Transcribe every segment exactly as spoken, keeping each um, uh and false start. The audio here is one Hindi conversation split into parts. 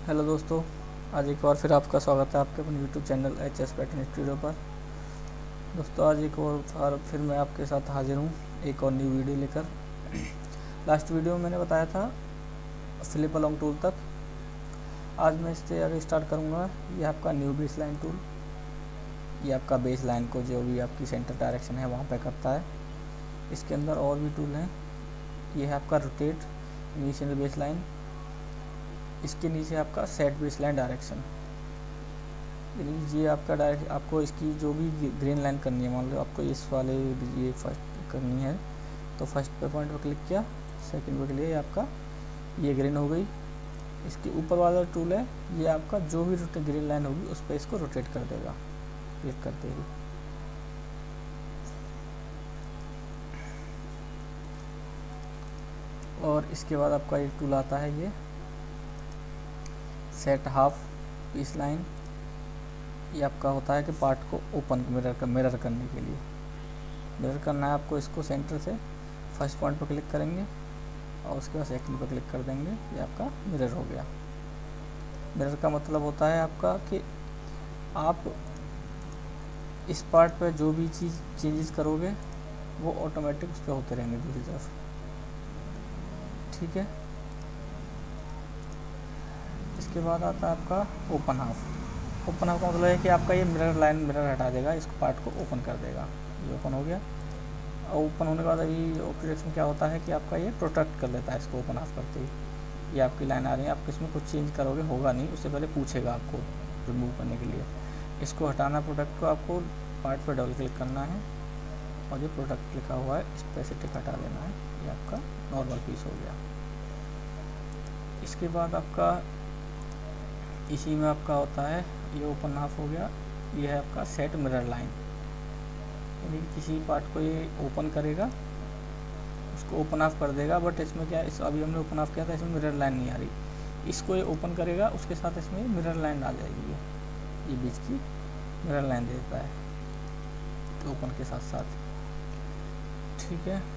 हेलो दोस्तों, आज एक और फिर आपका स्वागत है आपके अपने YouTube channel H S pattern studio पर। दोस्तों आज एक और बार फिर मैं आपके साथ हाजिर हूँ एक और न्यू वीडियो लेकर। लास्ट वीडियो में मैंने बताया था फ्लिप अलोंग टूल तक। आज मैं इससे आगे स्टार्ट करूँगा। ये आपका न्यू बेस लाइन टूल, ये आपका बेस लाइन को जो भी आपकी सेंटर डायरेक्शन है वहाँ पर करता है। इसके अंदर और भी टूल हैं। ये है आपका रोटेट इनिशियल बेस लाइन, इसके नीचे आपका सेट बेस लाइन डायरेक्शन। ये आपका डायरेक्ट आपको इसकी जो भी ग्रीन लाइन करनी है, मान लो आपको इस वाले ये फर्स्ट करनी है तो फर्स्ट पे पॉइंट पर क्लिक किया, सेकंड पे क्लिक, ये आपका ये ग्रीन हो गई। इसके ऊपर वाला टूल है, ये आपका जो भी ग्रीन लाइन होगी उस पर इसको रोटेट कर देगा क्लिक करते ही। और इसके बाद आपका एक टूल आता है ये सेट हाफ पीस लाइन। ये आपका होता है कि पार्ट को ओपन मिरर कर मिरर करने के लिए मिरर करना है आपको। इसको सेंटर से फर्स्ट पॉइंट पर क्लिक करेंगे और उसके बाद सेकंड पर क्लिक कर देंगे, ये आपका मिरर हो गया। मिरर का मतलब होता है आपका कि आप इस पार्ट पर जो भी चीज़ चेंजेस करोगे वो ऑटोमेटिक उस पर होते रहेंगे दूसरी तरफ, ठीक है। इसके बाद आता है आपका ओपन हाफ। ओपन हाफ का मतलब है कि आपका ये मिरर लाइन मिरर हटा देगा, इस पार्ट को ओपन कर देगा। ये ओपन हो गया। और ओपन होने के बाद अभी ऑपरेशन क्या होता है कि आपका ये प्रोटेक्ट कर लेता है इसको ओपन हाफ करते ही। ये आपकी लाइन आ रही है, आप इसमें कुछ चेंज करोगे होगा नहीं, उससे पहले पूछेगा आपको रिमूव करने के लिए। इसको हटाना प्रोडक्ट को आपको पार्ट पर डबल क्लिक करना है और जो प्रोडक्ट लिखा हुआ है इस पर से टिक हटा देना है। ये आपका नॉर्मल पीस हो गया। इसके बाद आपका इसी में आपका होता है ये ओपन हाफ हो गया। ये है आपका सेट मिरर लाइन, यानी किसी पार्ट को ये ओपन करेगा उसको ओपन ऑफ कर देगा। बट इसमें क्या है, इस अभी हमने ओपन ऑफ किया था, इसमें मिरर लाइन नहीं आ रही। इसको ये ओपन करेगा, उसके साथ इसमें मिरर लाइन आ जाएगी। ये ये बीच की मिरर लाइन देता है तो ओपन के साथ साथ, ठीक है।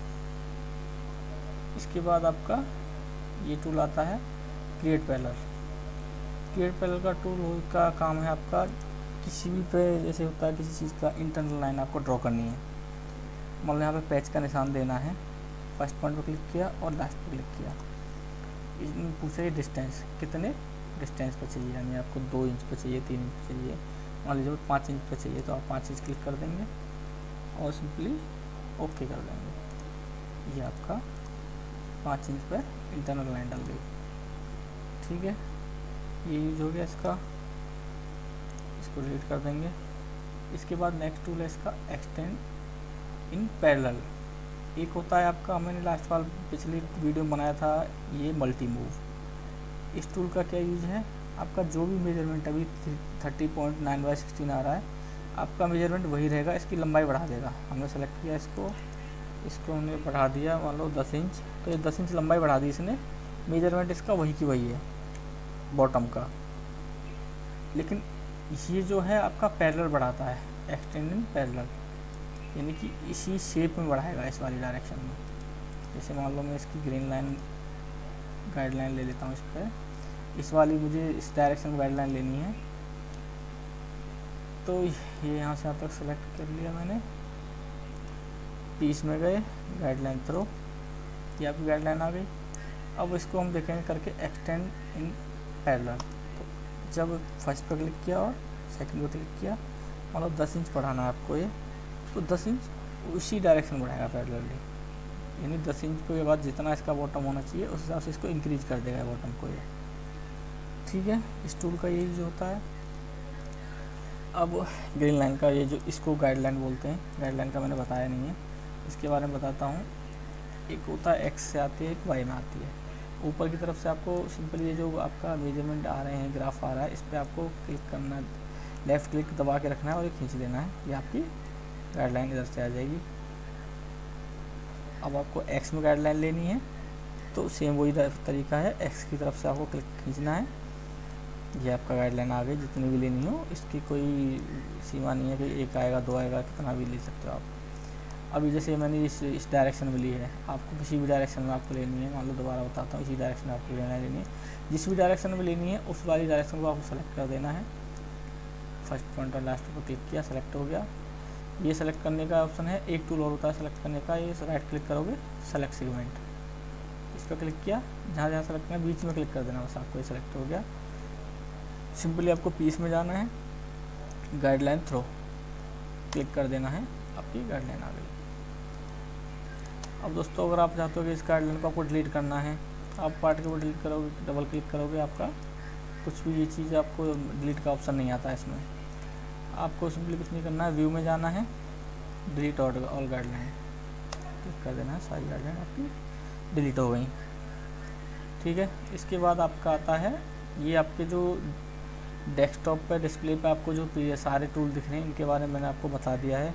इसके बाद आपका ये टूल आता है क्रिएट पैनल। क्रिएट पैनल का टूल का काम है आपका किसी भी पे जैसे होता है किसी चीज़ का इंटरनल लाइन आपको ड्रॉ करनी है। मान लो यहाँ पे पैच का निशान देना है, फर्स्ट पॉइंट पर क्लिक किया और लास्ट पर क्लिक किया। इसमें पूछा ये डिस्टेंस कितने डिस्टेंस पे चाहिए, यानी आपको दो इंच पे चाहिए, तीन इंच पे चाहिए। मान लीजिए पाँच इंच पे चाहिए तो आप पाँच इंच क्लिक कर देंगे और सिंपली ओके कर देंगे। ये आपका पाँच इंच पर इंटरनल लाइन डल गई, ठीक है। ये यूज हो गया इसका, इसको डिलीट कर देंगे। इसके बाद नेक्स्ट टूल है इसका एक्सटेंड इन पैरेलल। एक होता है आपका, मैंने लास्ट वाल पिछली वीडियो में बनाया था ये मल्टी मूव। इस टूल का क्या यूज है, आपका जो भी मेजरमेंट अभी thirty point nine by sixteen आ रहा है, आपका मेजरमेंट वही रहेगा, इसकी लंबाई बढ़ा देगा। हमने सेलेक्ट किया इसको, इसको हमने बढ़ा दिया मान लो दस इंच, तो ये दस इंच लंबाई बढ़ा दी इसने। मेजरमेंट इसका वही की वही है बॉटम का, लेकिन ये जो है आपका पैरेलल बढ़ाता है, एक्सटेंड इन पैरेलल, यानी कि इसी शेप में बढ़ाएगा इस वाली डायरेक्शन में। जैसे मान लो मैं इसकी ग्रीन लाइन गाइडलाइन ले लेता हूँ इस पर, इस वाली मुझे इस डायरेक्शन में गाइडलाइन लेनी है तो ये यहाँ से यहाँ तक सेलेक्ट कर लिया मैंने। पीस में गए, गाइडलाइन थ्रो, ये आपकी गाइडलाइन आ गई। अब इसको हम देखेंगे करके एक्सटेंड इन पैरेलल। तो जब फर्स्ट पर क्लिक किया और सेकंड पर क्लिक किया, मतलब दस इंच बढ़ाना है आपको ये, तो दस इंच उसी डायरेक्शन बढ़ाएगा पैरेलली, यानी दस इंच के बाद जितना इसका बॉटम होना चाहिए उस हिसाब से इसको इंक्रीज कर देगा बॉटम को ये, ठीक है। इस टूल का ये यूज होता है। अब ग्रीन लाइन का ये जो इसको गाइडलाइन बोलते हैं, गाइडलाइन का मैंने बताया नहीं है, इसके बारे में बताता हूँ। एक होता है एक्स से आती है, एक वाई में आती है। ऊपर की तरफ से आपको सिंपल ये जो आपका मेजरमेंट आ रहे हैं, ग्राफ आ रहा है, इस पर आपको क्लिक करना, लेफ़्ट क्लिक दबा के रखना है और ये खींच देना है, ये आपकी गाइडलाइन इधर से आ जाएगी। अब आपको एक्स में गाइडलाइन लेनी है तो सेम वही तरीका है, एक्स की तरफ से आपको क्लिक खींचना है, ये आपका गाइडलाइन आ गई। जितनी भी लेनी हो, इसकी कोई सीमा नहीं है कि एक आएगा दो आएगा, कितना भी ले सकते हो आप। अभी जैसे मैंने इस इस डायरेक्शन में ली है, आपको किसी भी डायरेक्शन में आपको लेनी है, मान लो दोबारा बताता हूँ, इसी डायरेक्शन में आपको लेना है लेनी है जिस भी डायरेक्शन में लेनी है उस वाली डायरेक्शन को आपको सेलेक्ट कर देना है। फर्स्ट पॉइंट और लास्ट पर क्लिक किया, सेलेक्ट हो गया। ये सेलेक्ट करने का ऑप्शन है, एक टूल और होता है सेलेक्ट करने का, ये राइट क्लिक करोगे सेलेक्ट सेगमेंट, इस पर क्लिक किया, जहाँ जहाँ सेलेक्ट करना है बीच में क्लिक कर देना, बस आपको ये सेलेक्ट हो गया। सिंपली आपको पीस में जाना है, गाइडलाइन थ्रो क्लिक कर देना है, आपकी गाइडलाइन आ गई। अब दोस्तों अगर आप चाहते हो कि इस गाइडलाइन को आपको डिलीट करना है, आप पार्ट के ऊपर डिलीट करोगे, डबल क्लिक करोगे, आपका कुछ भी ये चीज़ आपको डिलीट का ऑप्शन नहीं आता है इसमें। आपको सिंपली कुछ नहीं करना है, व्यू में जाना है, delete all all guideline click कर देना है, सारी गाइडलाइन आपकी डिलीट हो गई। ठीक है, इसके बाद आपका आता है, ये आपके जो डेस्कटॉप पे डिस्प्ले पे आपको जो सारे टूल दिख रहे हैं इनके बारे में मैंने आपको बता दिया है।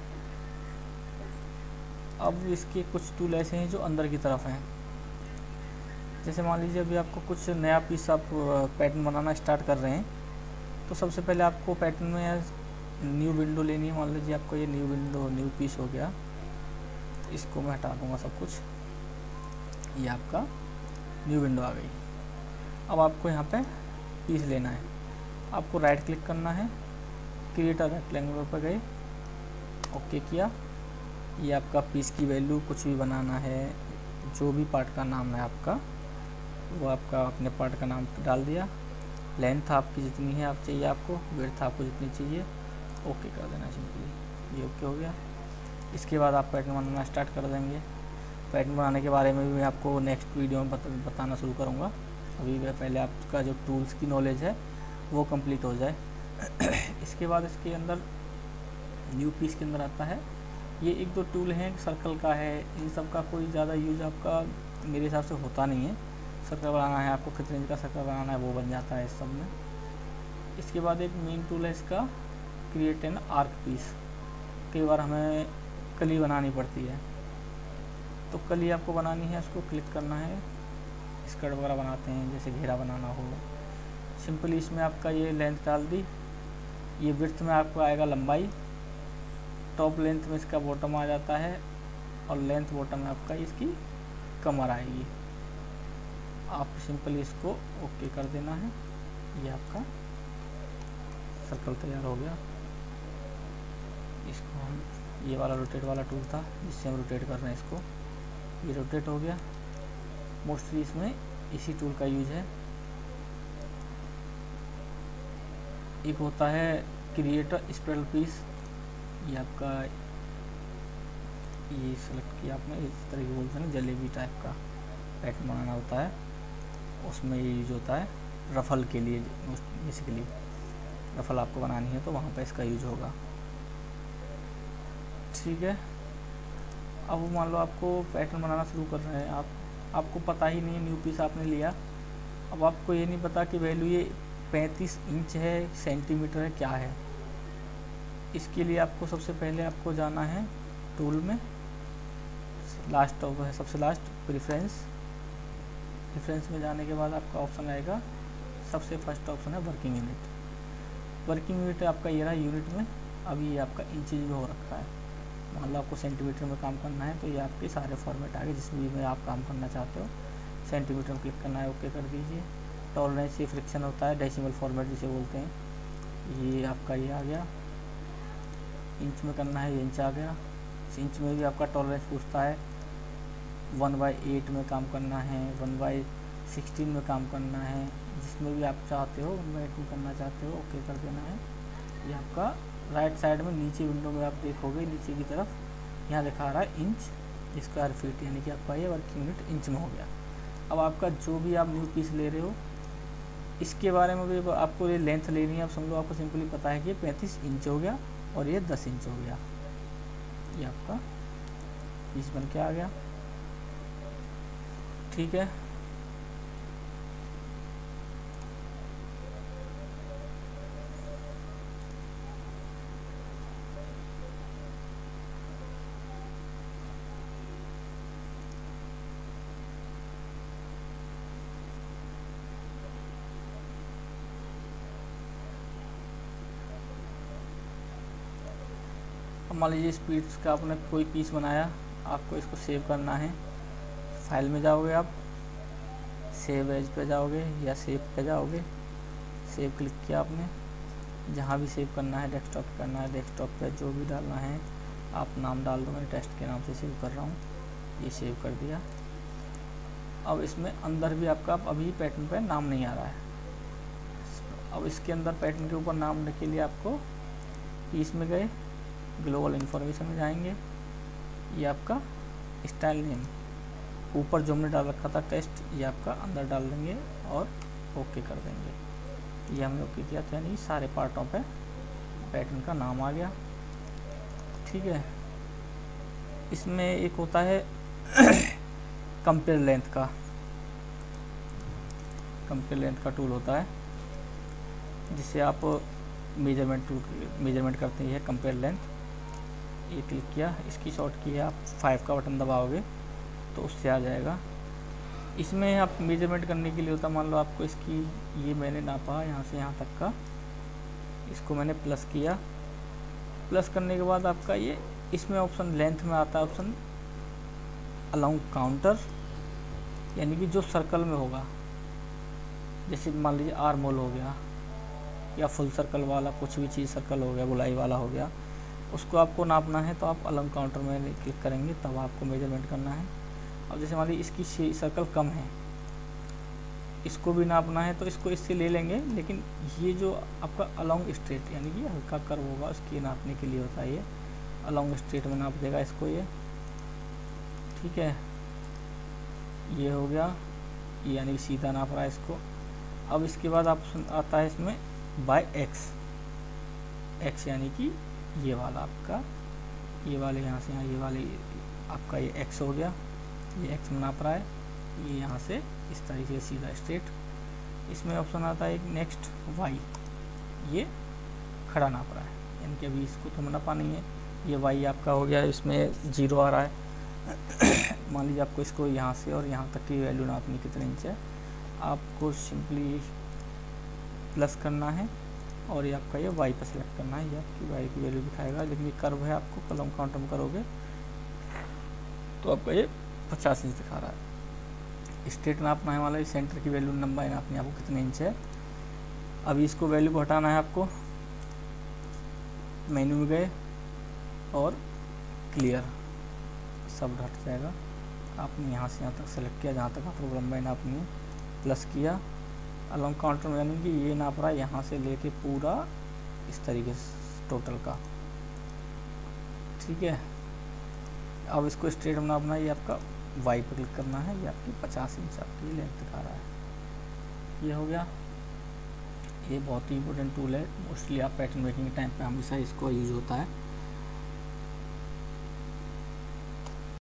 अब इसके कुछ टूल ऐसे हैं जो अंदर की तरफ हैं, जैसे मान लीजिए अभी आपको कुछ नया पीस आप पैटर्न बनाना स्टार्ट कर रहे हैं, तो सबसे पहले आपको पैटर्न में न्यू विंडो लेनी है। मान लीजिए आपको ये न्यू विंडो न्यू पीस हो गया, इसको मैं हटा दूंगा सब कुछ, ये आपका न्यू विंडो आ गई। अब आपको यहाँ पे पीस लेना है, आपको राइट क्लिक करना है, क्रिएट अ रेक्टेंगल पर गए, ओके किया। ये आपका पीस की वैल्यू कुछ भी बनाना है, जो भी पार्ट का नाम है आपका वो आपका अपने पार्ट का नाम डाल दिया। लेंथ आपकी जितनी है आप चाहिए आपको, विड्थ आपको जितनी चाहिए, ओके कर देना सिंपली, ये ओके हो गया। इसके बाद आप पैटर्न बनाना स्टार्ट कर देंगे। पैटर्न बनाने के बारे में भी मैं आपको नेक्स्ट वीडियो में बता, बताना शुरू करूँगा। अभी पहले आपका जो टूल्स की नॉलेज है वो कंप्लीट हो जाए। इसके बाद इसके अंदर न्यू पीस के अंदर आता है, ये एक दो टूल हैं, सर्कल का है, इन सब का कोई ज़्यादा यूज आपका मेरे हिसाब से होता नहीं है। सर्कल बनाना है आपको, कितने इंच का सर्कल बनाना है वो बन जाता है इस सब में। इसके बाद एक मेन टूल है इसका, क्रिएट एन आर्क पीस। कई बार हमें कली बनानी पड़ती है, तो कली आपको बनानी है, उसको क्लिक करना है। स्कर्ट वगैरह बनाते हैं, जैसे घेरा बनाना हो, सिंपली इसमें आपका ये लेंथ डाल दी, ये विड्थ में आपको आएगा लंबाई, टॉप लेंथ में इसका बॉटम आ जाता है, और लेंथ बॉटम में आपका इसकी कमर आएगी। आप सिंपली इसको ओके कर देना है, ये आपका सर्कल तैयार हो गया। इसको हम, ये वाला रोटेट वाला टूल था जिससे हम रोटेट कर रहे हैं इसको, ये रोटेट हो गया। मोस्टली इसमें इसी टूल का यूज है। एक होता है क्रिएट स्प्रेड पीस, ये आपका ये सेलेक्ट किया आपने, इस तरह की बोलते हैं जलेबी टाइप का पैटर्न बनाना होता है, उसमें ये यूज होता है रफल के लिए। बेसिकली रफल आपको बनानी है तो वहाँ पे इसका यूज होगा। ठीक है, अब मान लो आपको पैटर्न बनाना शुरू कर रहे हैं, आप आपको पता ही नहीं है, न्यू पीस आपने लिया, अब आपको ये नहीं पता कि वैल्यू ये पैंतीस इंच है, सेंटीमीटर है, क्या है। इसके लिए आपको सबसे पहले आपको जाना है टूल में, लास्ट है सबसे लास्ट प्रेफरेंस। प्रेफरेंस में जाने के बाद आपका ऑप्शन आएगा, सबसे फर्स्ट ऑप्शन है वर्किंग यूनिट। वर्किंग यूनिट आपका ये रहा यूनिट में, अभी ये आपका इंचेज में हो रखा है। मान लो आपको सेंटीमीटर में काम करना है तो ये आपके सारे फॉर्मेट आ गए जिसमें में आप काम करना चाहते हो। सेंटीमीटर में क्लिक करना है, ओके कर दीजिए। टॉलरेंस ये फ्रिक्शन होता है, डेसिमल फॉर्मेट जिसे बोलते हैं, ये आपका ये आ गया। इंच में करना है, ये इंच आ गया। इंच में भी आपका टॉलरेंस पूछता है, वन बाई एट में काम करना है, वन बाई सिक्सटीन में काम करना है, जिसमें भी आप चाहते हो, वन बाई टू करना चाहते हो, ओके कर देना है। ये आपका राइट साइड में नीचे विंडो में आप देखोगे नीचे की तरफ यहाँ दिखा रहा है इंच स्क्वायर फीट, यानी कि आपका ये वर्किंग यूनिट इंच में हो गया। अब आपका जो भी आप न्यू पीस ले रहे हो इसके बारे में भी आपको ये लेंथ लेनी है। अब समझो आपको सिंपली पता है कि ये पैंतीस इंच हो गया और ये दस इंच हो गया, ये आपका पीस बन के आ गया। ठीक है, अब मान लीजिए इस पीस का आपने कोई पीस बनाया, आपको इसको सेव करना है। फाइल में जाओगे आप, सेव एज पे जाओगे या सेव पे जाओगे, सेव क्लिक किया आपने, जहाँ भी सेव करना है, डेस्कटॉप पे करना है, डेस्कटॉप पे जो भी डालना है आप नाम डाल दो। मैं टेस्ट के नाम से सेव कर रहा हूँ, ये सेव कर दिया। अब इसमें अंदर भी आपका अभी पैटर्न पे नाम नहीं आ रहा है। अब इसके अंदर पैटर्न के ऊपर नाम के लिए आपको पीस में गए, ग्लोबल इन्फॉर्मेशन में जाएंगे, ये आपका स्टाइल नेम ऊपर जो हमने डाल रखा था टेस्ट, ये आपका अंदर डाल देंगे और ओके कर देंगे। ये हमने ओके किया था, यानी सारे पार्टों पे पैटर्न का नाम आ गया। ठीक है, इसमें एक होता है कंपेयर लेंथ का, कंपेयर लेंथ का टूल होता है जिससे आप मेजरमेंट टूल मेजरमेंट करते हैं। कंपेयर लेंथ, ये क्लिक किया, इसकी शॉर्ट की है, आप फाइव का बटन दबाओगे तो उससे आ जाएगा। इसमें आप मेजरमेंट करने के लिए होता, मान लो आपको इसकी, ये मैंने नापा यहाँ से यहाँ तक का, इसको मैंने प्लस किया। प्लस करने के बाद आपका ये इसमें ऑप्शन लेंथ में आता है ऑप्शन अलोंग काउंटर, यानी कि जो सर्कल में होगा, जैसे मान लीजिए आर्म होल हो गया या फुल सर्कल वाला कुछ भी चीज़ सर्कल हो गया, गोलाई वाला हो गया, उसको आपको नापना है तो आप अलोंग काउंटर में क्लिक करेंगे, तब आपको मेजरमेंट करना है। अब जैसे मान लीजिए इसकी सर्कल कम है, इसको भी नापना है तो इसको इससे ले लेंगे, लेकिन ये जो आपका अलोंग स्ट्रेट यानी कि हल्का कर्व होगा उसके नापने के लिए होता है, ये अलोंग स्ट्रेट में नाप देगा इसको ये। ठीक है, ये हो गया, ये यानी कि सीधा नाप रहा है इसको। अब इसके बाद ऑप्शन आता है इसमें बाय एक्स, एक्स यानी कि ये वाला आपका, ये वाले यहाँ से यहाँ, ये वाले आपका ये एक्स हो गया, ये एक्स में नाप रहा है, ये यहाँ से इस तरीके से सीधा स्ट्रेट। इसमें ऑप्शन आता है एक नेक्स्ट वाई, ये खड़ा नाप रहा है, यानी कि अभी इसको तो नापा नहीं है, ये वाई आपका हो गया, इसमें जीरो आ रहा है। मान लीजिए आपको इसको यहाँ से और यहाँ तक की वैल्यू नापनी कितने इंच है, आपको सिंपली प्लस करना है और ये आपका ये वाई पर सेलेक्ट करना है, ये आपकी वाई की वैल्यू दिखाएगा। लेकिन ये कर्व है, आपको कलम काउंटर में करोगे तो आपका ये पचास इंच दिखा रहा है। स्ट्रेट नापना है वाला, सेंटर की वैल्यू लंबाई नापनी है आपको कितने इंच है। अभी इसको वैल्यू को हटाना है आपको, मेन्यू में गए और क्लियर, सब हट जाएगा। आपने यहाँ से यहाँ तक सेलेक्ट किया जहाँ तक आपको लंबाई नापनी है, प्लस किया अलोंग काउंटर में, यानी कि ये नाप रहा है यहाँ से लेके पूरा इस तरीके से टोटल का। ठीक है, अब इसको स्ट्रेट में नापना है, ये आपका वाई पर क्लिक करना है, ये आपकी पचास इंच आपकी लेंथ दिखा रहा है। ये हो गया, ये बहुत ही इंपॉर्टेंट टूल है, मोस्टली आप पैटर्न मेकिंग के टाइम पे हमेशा इसको यूज होता है।